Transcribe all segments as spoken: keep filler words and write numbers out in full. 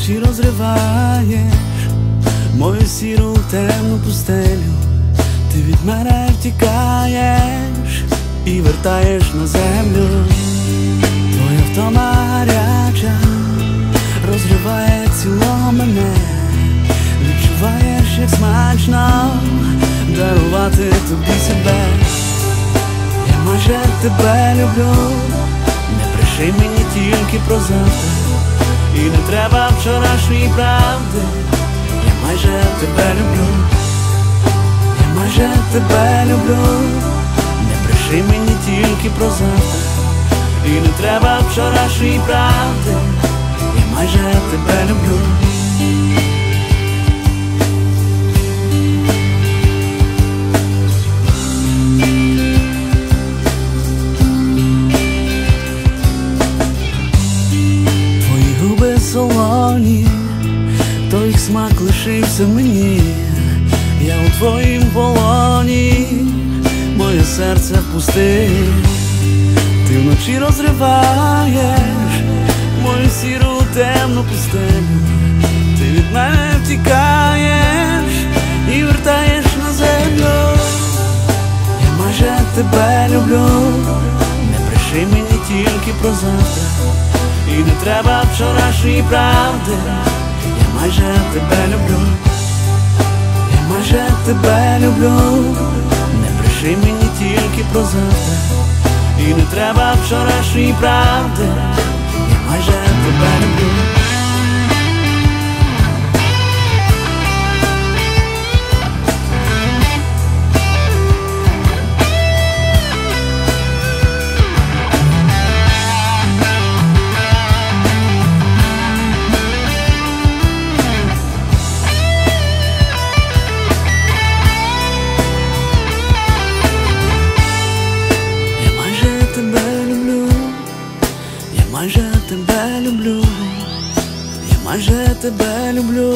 вночі розриваєш мою сіру темну пустелю. Ти від мене втікаєш і вертаєш на землю. Твоя втома гаряча розриває ціло мене. Відчуваєш, як смачно дарувати тобі себе. Я майже тебе люблю, не бреши мені тільки про завтра. І не треба вчорашньої правди. Я майже тебе люблю, я майже тебе люблю, не бреши мені тільки про завтра. І не треба вчорашньої правди. Я майже тебе люблю. Солоні, то їх смак лишився мені. Я у твоїм полоні, моє серце впустив. Ти вночі розриваєш мою сіру темну пустелю. Ти від мене втікаєш і вертаєш на землю. Я майже тебе люблю, не бреши мені тільки про завтра. І не треба вчорашньої правди. Я майже тебе люблю, я майже тебе люблю, не бреши мені тільки про завтра. І не треба вчорашньої правди. Я майже тебе люблю. Я майже тебе люблю, я майже тебе люблю,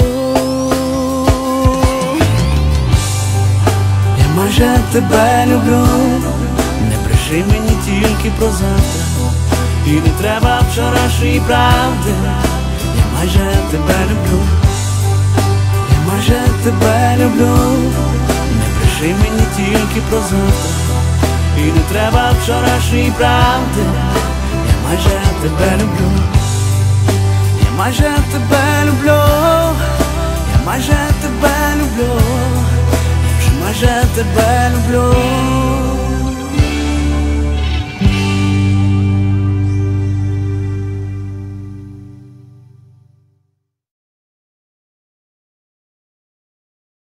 я майже тебе люблю, не бреши мені тільки про завтра. І не треба вчорашньої правди. Я майже тебе люблю, я майже тебе люблю, не бреши мені тільки про завтра. І не треба вчорашньої правди. Я майже тебе люблю, я майже тебе люблю.